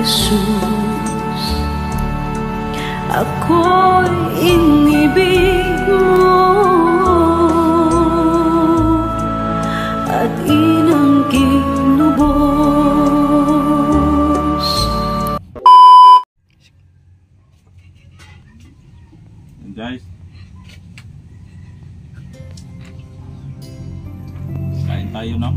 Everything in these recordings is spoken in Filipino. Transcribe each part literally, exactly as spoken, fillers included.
Jesus, ako'y inibig mo at inangking lubos. Guys, kain tayo, no?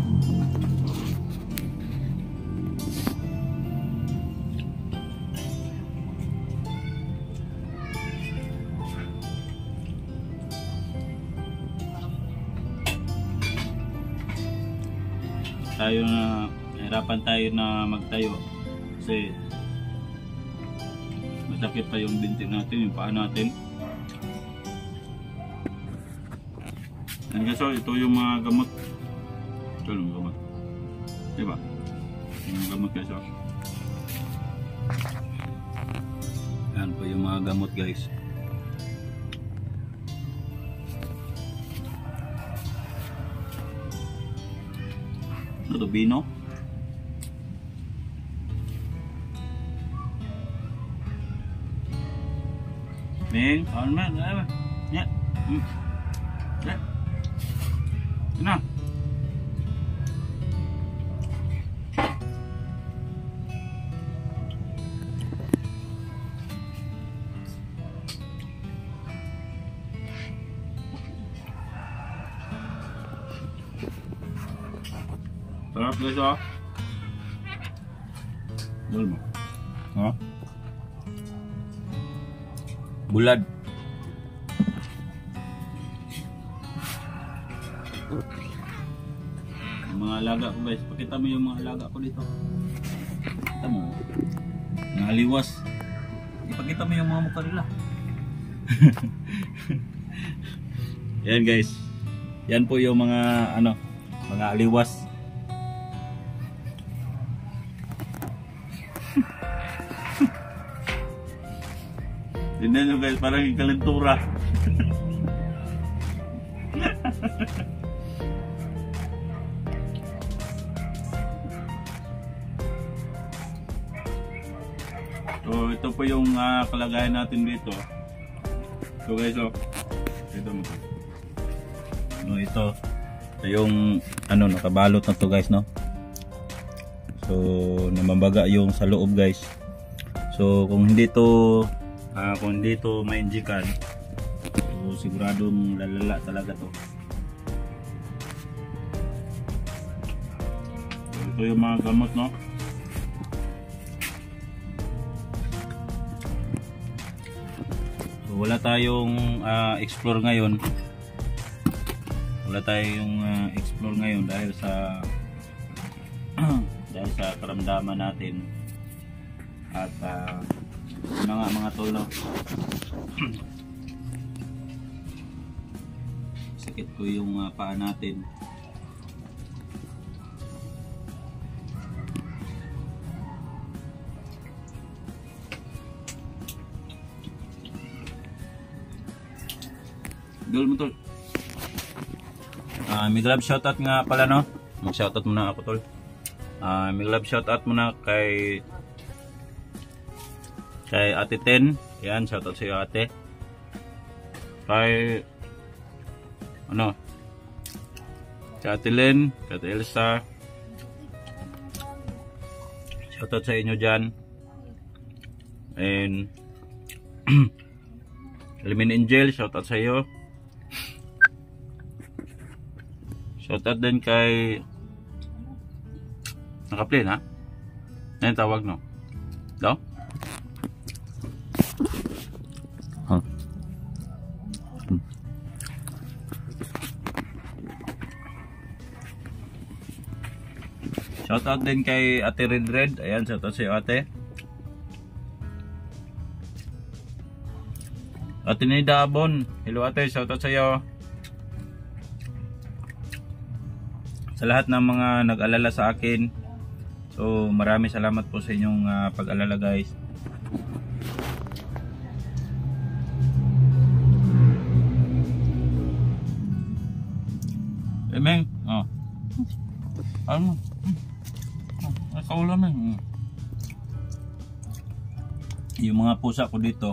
Tayo na nahirapan tayo na magtayo kasi masakit pa yung binti natin, yung paa natin. Yan guys, so ito yung mga gamot. Ito yung gamot, diba? Yung gamot guys, oh. Yan po yung mga gamot guys. Rubino. Ning, kawan man, apa? Ya. Hmm. Ya. Nah. Sarap guys, oh. Dul mo. Oh. Bulad. Yung mga alaga ko guys, pakita mo yung mga alaga ko dito. Pakita mo. Mga aliwas. Ipakita mo yung mga mukha nila. Yan guys. Yan po yung mga ano, mga aliwas. Tingnan nyo guys, parang ikalentura. So ito po yung uh, kalagayan natin dito. So guys, oh, ito mo. No, ito. Ito yung ano, nakabalot na to guys, no. So namambaga yung sa loob guys. So kung hindi to Uh, kung dito ma-injikan, so siguradong lalala talaga to. So ito yung mga gamot, no? So wala tayong uh, explore ngayon. Wala tayong uh, explore ngayon dahil sa dahil sa karamdaman natin at uh, mga mga tol, no? Sakit ko yung uh, paa natin. Dul mo tol. Uh, may love shoutout nga pala, no? Mag shoutout muna ako tol. Uh, may love shoutout muna kay Kay Ate Ten, yan, shoutout sa iyo ate. Kay ano? Kay Ate Len, kay Ate Elsa. Shoutout sa inyo dyan. And Limin Angel, shoutout sa iyo. Shoutout din kay Naka-play na? Yan tawag, no? Daw? Huh. Hmm. Shoutout din kay Ate Red Red. Ayan, shoutout sa iyo ate. Ate Nida Abon. Hello ate, shoutout sa iyo. Sa lahat ng mga nag-alala sa akin. So maraming salamat po sa inyong uh, pag-alala guys. Emeng, oh. Ano? Ay kaulam eh. yung mga pusa ko dito,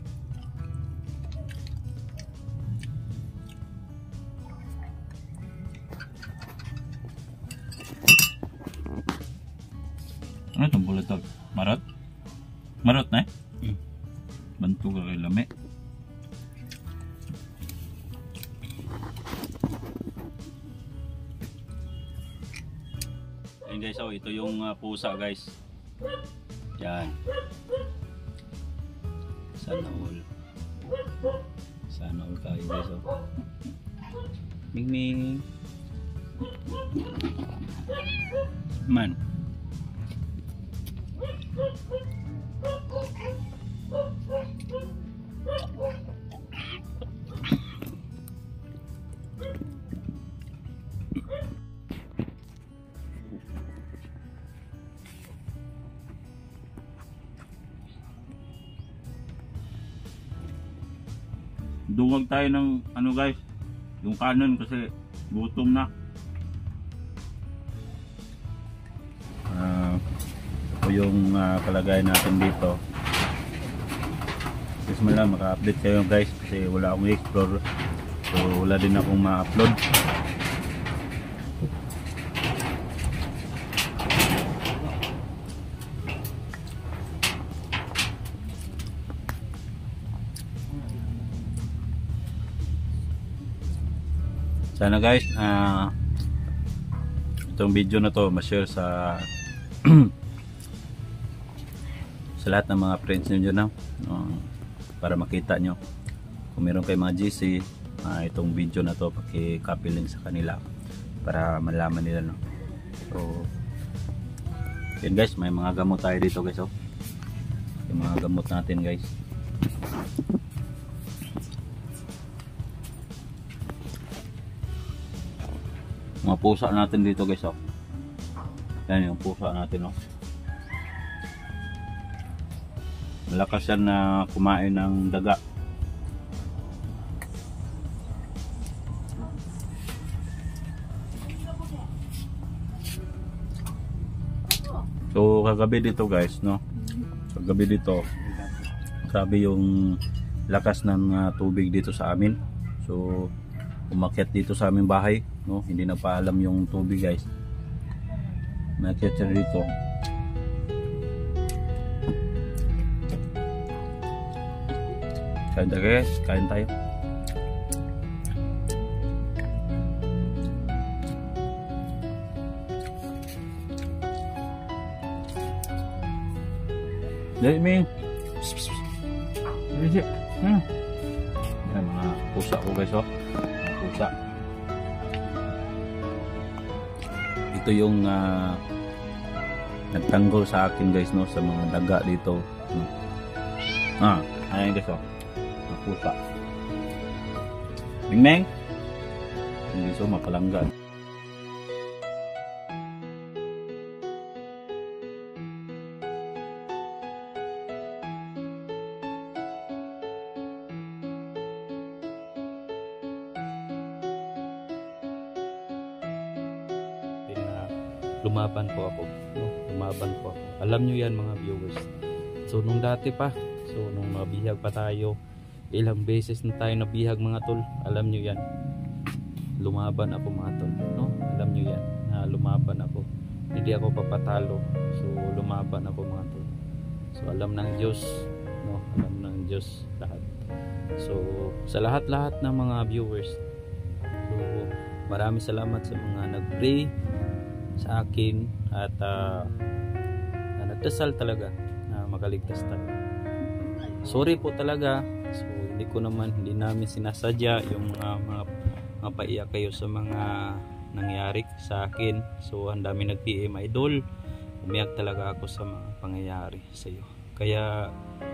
ano itong bulatag? Marot? Marot na eh? Mm. Banto ka kay lami. Ayan guys, oh, ito yung uh, pusa guys. Yan. Sana all. Sana all kayo guys. Oh. Ming Ming. Man. Dungag tayo ng ano guys, yung kanon kasi gutom na. Uh, ito yung uh, kalagayan natin dito. Kasi man lang maka-update kayo guys kasi wala akong i-explore, so wala din akong ma-upload. Sana guys, uh, itong video na to ma-share sa sa lahat ng mga friends nyo dyan, uh, para makita nyo kung meron kayo mga G C, uh, itong video na to paki-copy link sa kanila para malaman nila, no? So yun guys, may mga gamot tayo dito guys, oh. Yung mga gamot natin guys. Mga pusa natin dito guys, oh. Yan yung pusa natin, oh. Malakas yan na kumain ng daga. So kagabi dito guys, no, kagabi dito grabe yung lakas ng uh, tubig dito sa amin. So umakyat dito sa aming bahay, no, hindi na paalam yung tubig guys. Umakyat siya dito. Kain tayo guys, kain tayo. Dali Ming. Dali hmm. Yan mga pusa ko guys, oh. Mga pusa. Ito yung uh, nagtanggol sa akin guys, no, sa mga daga dito, no. Ah, ayan guys, oh. Mga pusa. Ming Ming. Hindi so mapalanggan. Lumaban po ako, no? Lumaban po ako. Alam nyo yan mga viewers. So nung dati pa, so nung nabihag pa tayo, ilang beses na tayo nabihag mga tol. Alam nyo yan, lumaban ako mga tol, no? Alam nyo yan, na lumaban ako. Hindi ako papatalo. So lumaban ako mga tol. So alam ng Diyos, no? Alam ng Diyos lahat. So sa lahat-lahat ng mga viewers, so maraming salamat sa mga nag-pray sa akin at uh, na nagdasal talaga na makaligtas tayo. Sorry po talaga. So hindi ko naman, hindi namin sinasadya yung mga mga mapaiyak kayo sa mga nangyari sa akin. So ang dami nag-P M idol. Umiyak talaga ako sa mga pangyayari sa iyo. Kaya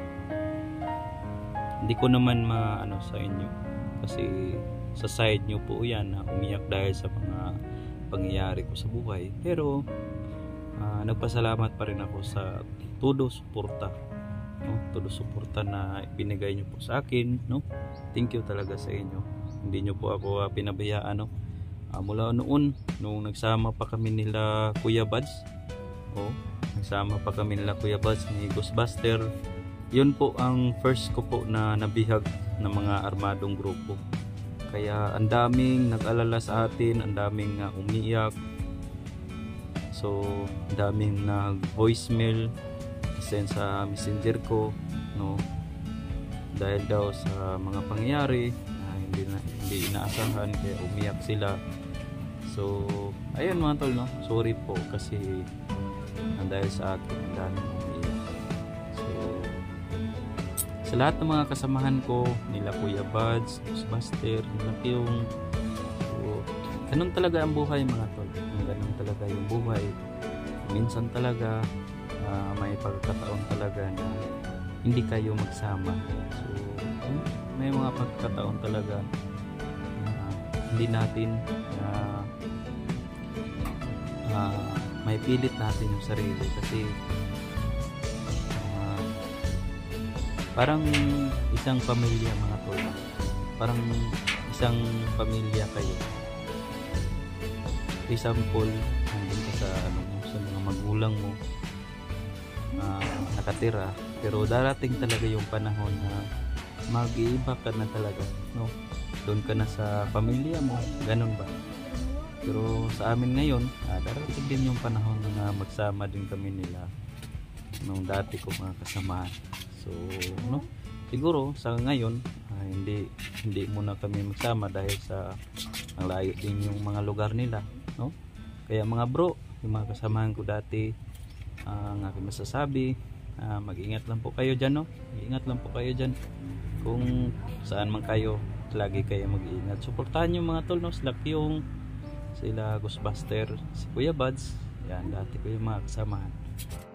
hindi ko naman maano sa inyo kasi sa side nyo po yan na umiyak dahil sa mga pangyayari ko sa buhay, pero uh, nagpasalamat pa rin ako sa todo suporta, no? Todo suporta na ibinigay nyo po sa akin, no? Thank you talaga sa inyo. Hindi nyo po ako uh, pinabayaan, no? Uh, mula noon nung nagsama pa kami nila Kuya Buds, oh, nagsama pa kami nila Kuya Buds ni Ghostbuster, yun po ang first ko po na nabihag ng mga armadong grupo. Kaya ang daming nag-alala sa atin, ang daming uh, umiyak. So, ang daming nag-voicemail, send sa messenger ko, no? Dahil daw sa mga pangyayari na hindi, na, hindi inaasahan, kaya umiyak sila. So, ayun mga tol, no? Sorry po kasi ang dahil sa akin, ang daming umiyak. So, sa lahat ng mga kasamahan ko, nila Kuya Buds, Buster, laki yung so, ganun talaga ang buhay mga tol. Ganun talaga yung buhay. Minsan talaga uh, may pagkakataon talaga na hindi kayo magsama. So, may mga pagkakataon talaga na hindi natin uh, uh, may pilit natin yung sarili kasi uh, parang isang pamilya mga tol. Parang isang pamilya kayo. Example, nandun ka sa, ano, sa mga magulang mo uh, nakatira, pero darating talaga yung panahon na mag-iiba ka na talaga, no? Doon ka na sa pamilya mo, ganun ba? Pero sa amin ngayon, uh, darating din yung panahon na magsama din kami nila nung dati ko mga kasamahan. So, no? Siguro sa ngayon, uh, hindi hindi muna kami magsama dahil sa ang layo din yung mga lugar nila, no? Kaya mga bro, yung mga kasamahan ko dati, uh, ang aking masasabi, uh, mag-ingat lang po kayo dyan, no? Mag-ingat lang po kayo dyan. Kung saan man kayo, lagi kayo mag-iingat. Suportahan yung mga tol, no? Sila yung sila Ghostbuster, si Kuya Buds, yan, dati ko yung mga kasamahan.